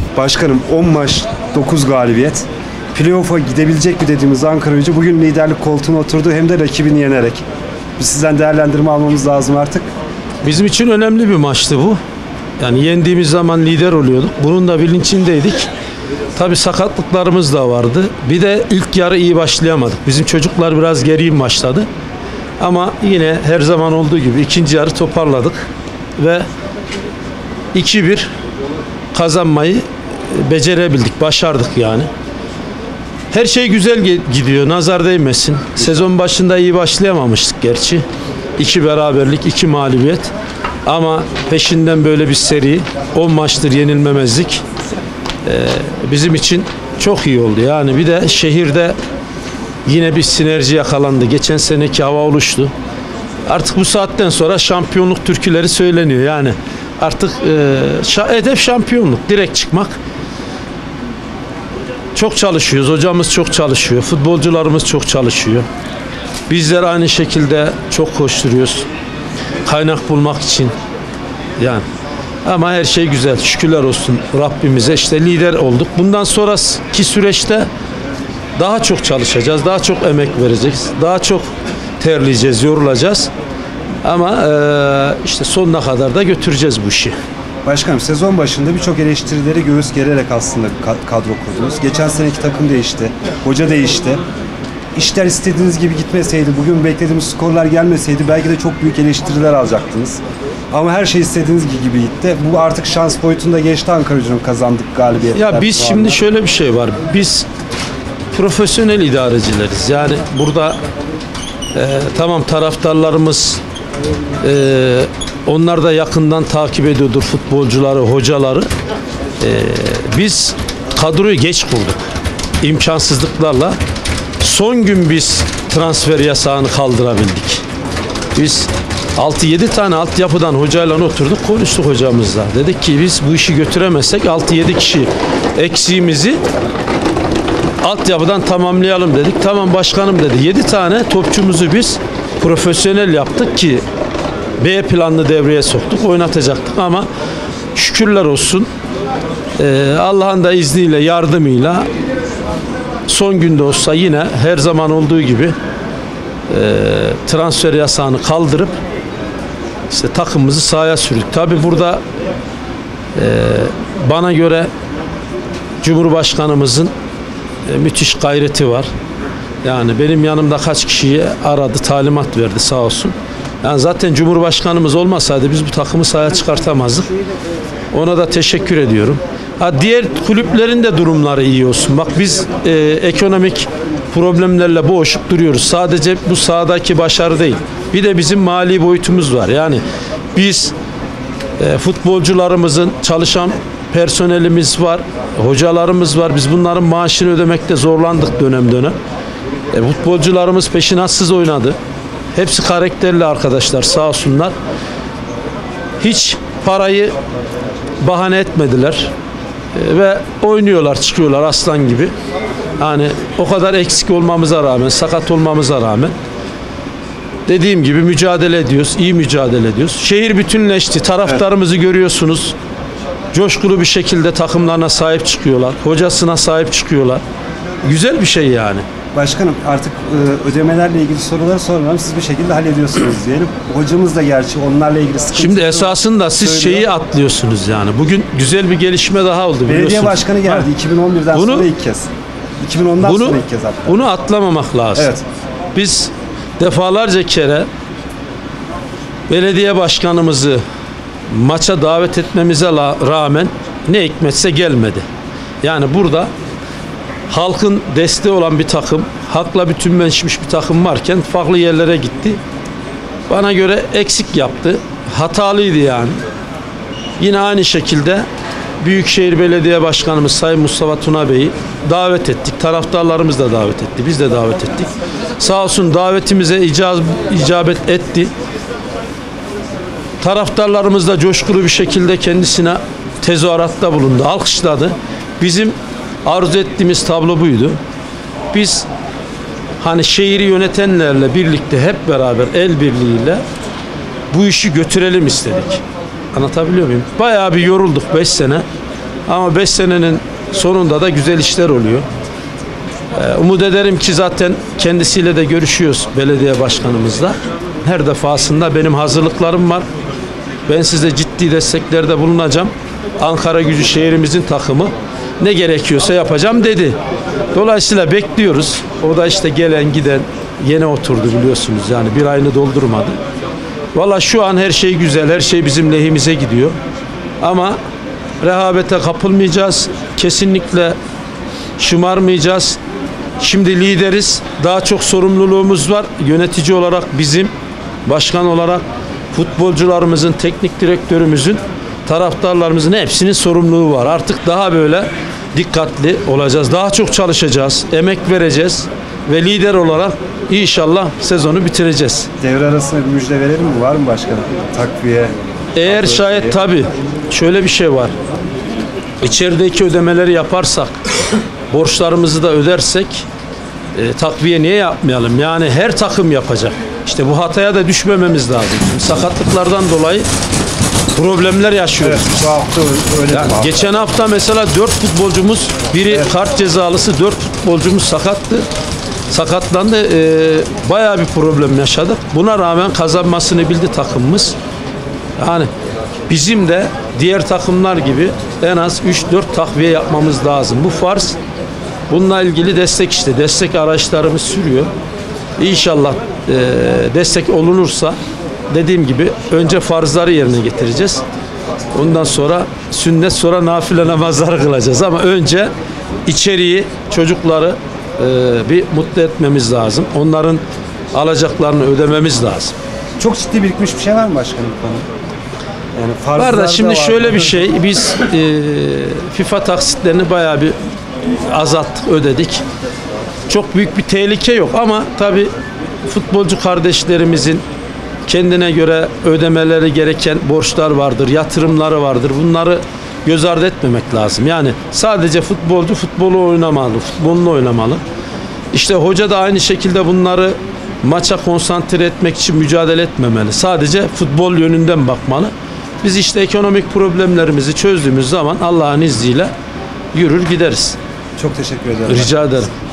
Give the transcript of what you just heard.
Başkanım 10 maç 9 galibiyet. Playoff'a gidebilecek mi dediğimiz Ankaragücü bugün liderlik koltuğuna oturdu hem de rakibini yenerek. Biz sizden değerlendirme almamız lazım artık. Bizim için önemli bir maçtı bu. Yani yendiğimiz zaman lider oluyorduk. Bunun da bilincindeydik. Tabii sakatlıklarımız da vardı. Bir de ilk yarı iyi başlayamadık. Bizim çocuklar biraz geriye başladı. Ama yine her zaman olduğu gibi ikinci yarı toparladık. Ve 2-1 kazanmayı becerebildik. Başardık yani. Her şey güzel gidiyor. Nazar değmesin. Sezon başında iyi başlayamamıştık gerçi. 2 beraberlik, 2 mağlubiyet. Ama peşinden böyle bir seri, 10 maçtır yenilmemezlik bizim için çok iyi oldu. Yani bir de şehirde yine bir sinerji yakalandı. Geçen seneki hava oluştu. Artık bu saatten sonra şampiyonluk türküleri söyleniyor. Yani artık hedef şampiyonluk, direkt çıkmak. Çok çalışıyoruz. Hocamız çok çalışıyor. Futbolcularımız çok çalışıyor. Bizler aynı şekilde çok koşturuyoruz. Kaynak bulmak için. Yani ama her şey güzel. Şükürler olsun Rabbimize. İşte lider olduk. Bundan sonraki süreçte daha çok çalışacağız. Daha çok emek vereceğiz. Daha çok terleyeceğiz, yorulacağız. Ama işte sonuna kadar da götüreceğiz bu işi. Başkanım sezon başında birçok eleştirileri göğüs gererek aslında kadro kurdunuz. Geçen seneki takım değişti. Hoca değişti. İşler istediğiniz gibi gitmeseydi, bugün beklediğimiz skorlar gelmeseydi belki de çok büyük eleştiriler alacaktınız. Ama her şey istediğiniz gibi gitti. Bu artık şans boyutunda geçti Ankaragücü'nün kazandık galibiyetler. Ya biz şimdi şöyle bir şey var. Biz profesyonel idarecileriz. Yani burada tamam taraftarlarımız onlar da yakından takip ediyordur futbolcuları, hocaları. Biz kadroyu geç kurduk. İmkansızlıklarla. Son gün biz transfer yasağını kaldırabildik. Biz 6-7 tane altyapıdan hocayla oturduk, konuştuk hocamızla. Dedik ki biz bu işi götüremezsek 6-7 kişi eksiğimizi altyapıdan tamamlayalım dedik. Tamam başkanım dedi. 7 tane topçumuzu biz profesyonel yaptık ki B planını devreye soktuk, oynatacaktık ama şükürler olsun Allah'ın da izniyle, yardımıyla son günde olsa yine her zaman olduğu gibi transfer yasağını kaldırıp işte takımımızı sahaya sürdük. Tabi burada bana göre Cumhurbaşkanımızın müthiş gayreti var. Yani benim yanımda kaç kişiyi aradı, talimat verdi sağ olsun. Yani zaten Cumhurbaşkanımız olmasaydı biz bu takımı sahaya çıkartamazdık. Ona da teşekkür ediyorum. Diğer kulüplerin de durumları iyi olsun. Bak biz ekonomik problemlerle boğuşup duruyoruz. Sadece bu sahadaki başarı değil. Bir de bizim mali boyutumuz var. Yani biz futbolcularımızın, çalışan personelimiz var, hocalarımız var. Biz bunların maaşını ödemekte zorlandık dönem dönem. Futbolcularımız peşinatsız oynadı. Hepsi karakterli arkadaşlar sağ olsunlar. Hiç parayı bahane etmediler. Ve oynuyorlar, çıkıyorlar aslan gibi. Yani o kadar eksik olmamıza rağmen, sakat olmamıza rağmen dediğim gibi mücadele ediyoruz, iyi mücadele ediyoruz. Şehir bütünleşti, taraftarımızı görüyorsunuz. Coşkulu bir şekilde takımlarına sahip çıkıyorlar, hocasına sahip çıkıyorlar. Güzel bir şey yani. Başkanım artık ödemelerle ilgili soruları sormayalım. Siz bir şekilde hallediyorsunuz diyelim. Hocamız da gerçi onlarla ilgili sıkıntı. Şimdi esasında siz söylüyor. Şeyi atlıyorsunuz yani. Bugün güzel bir gelişme daha oldu biliyorsunuz. Belediye başkanı geldi 2011'den sonra ilk kez. 2010'dan sonra ilk kez hatta. Bunu atlamamak lazım. Evet. Biz defalarca kere belediye başkanımızı maça davet etmemize rağmen ne hikmetse gelmedi. Yani burada halkın desteği olan bir takım, halkla bütünleşmiş bir takım varken farklı yerlere gitti. Bana göre eksik yaptı. Hatalıydı yani. Yine aynı şekilde Büyükşehir Belediye Başkanımız Sayın Mustafa Tuna Bey'i davet ettik. Taraftarlarımız da davet etti. Biz de davet ettik. Sağ olsun davetimize icabet etti. Taraftarlarımız da coşkulu bir şekilde kendisine tezahüratta bulundu. Alkışladı. Bizim arzu ettiğimiz tablo buydu. Biz hani şehri yönetenlerle birlikte hep beraber el birliğiyle bu işi götürelim istedik. Anlatabiliyor muyum? Bayağı bir yorulduk 5 sene. Ama 5 senenin sonunda da güzel işler oluyor. Umut ederim ki zaten kendisiyle de görüşüyoruz, belediye başkanımızla. Her defasında benim hazırlıklarım var. Ben size ciddi desteklerde bulunacağım. Ankara Gücü şehrimizin takımı ne gerekiyorsa yapacağım dedi. Dolayısıyla bekliyoruz. O da işte gelen giden yeni oturdu biliyorsunuz. Yani bir ayını doldurmadı. Valla şu an her şey güzel. Her şey bizim lehimize gidiyor. Ama rehavete kapılmayacağız. Kesinlikle şımarmayacağız. Şimdi lideriz. Daha çok sorumluluğumuz var. Yönetici olarak bizim, başkan olarak futbolcularımızın, teknik direktörümüzün, taraftarlarımızın hepsinin sorumluluğu var. Artık daha böyle dikkatli olacağız. Daha çok çalışacağız. Emek vereceğiz. Ve lider olarak inşallah sezonu bitireceğiz. Devre arasında bir müjde verelim mi? Var mı başkanım? Takviye. Eğer şayet tabii şöyle bir şey var. İçerideki ödemeleri yaparsak, borçlarımızı da ödersek takviye niye yapmayalım? Yani her takım yapacak. İşte bu hataya da düşmememiz lazım. Şimdi sakatlıklardan dolayı problemler yaşıyoruz. Evet, bu hafta öyle Yani bir hafta. geçen hafta mesela 4 futbolcumuz, biri kart cezalısı, 4 futbolcumuz sakattı. Sakatlandı. Bayağı bir problem yaşadık. Buna rağmen kazanmasını bildi takımımız. Yani bizim de diğer takımlar gibi en az 3-4 takviye yapmamız lazım. Bu farz. Bununla ilgili destek işte. Destek araçlarımız sürüyor. İnşallah destek olunursa dediğim gibi önce farzları yerine getireceğiz. Ondan sonra sünnet, sonra nafile namazları kılacağız. Ama önce içeriği, çocukları bir mutlu etmemiz lazım. Onların alacaklarını ödememiz lazım. Çok ciddi birikmiş bir şey var mı başkanım bu konuda? Yani Var da farzlarda şimdi var. şöyle bir şey, biz FIFA taksitlerini bayağı bir azalttık, ödedik. Çok büyük bir tehlike yok ama tabii futbolcu kardeşlerimizin kendine göre ödemeleri gereken borçlar vardır, yatırımları vardır. Bunları göz ardı etmemek lazım. Yani sadece futbolcu futbolu oynamalı, futbolunu oynamalı. İşte hoca da aynı şekilde bunları maça konsantre etmek için mücadele etmemeli. Sadece futbol yönünden bakmalı. Biz işte ekonomik problemlerimizi çözdüğümüz zaman Allah'ın izniyle yürür gideriz. Çok teşekkür ederim. Rica ederim.